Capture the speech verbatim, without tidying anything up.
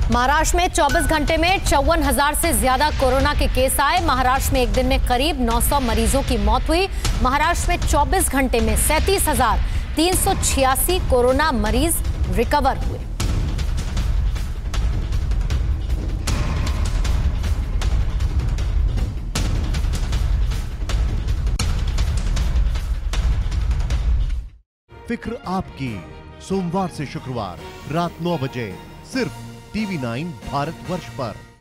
महाराष्ट्र में चौबीस घंटे में चौवन हजार से ज्यादा कोरोना के केस आए। महाराष्ट्र में एक दिन में करीब नौ सौ मरीजों की मौत हुई। महाराष्ट्र में चौबीस घंटे में सैंतीस हजार तीन सौ छियासी कोरोना मरीज रिकवर हुए। फिक्र आपकी, सोमवार से शुक्रवार रात नौ बजे सिर्फ टीवी नाइन भारतवर्ष पर।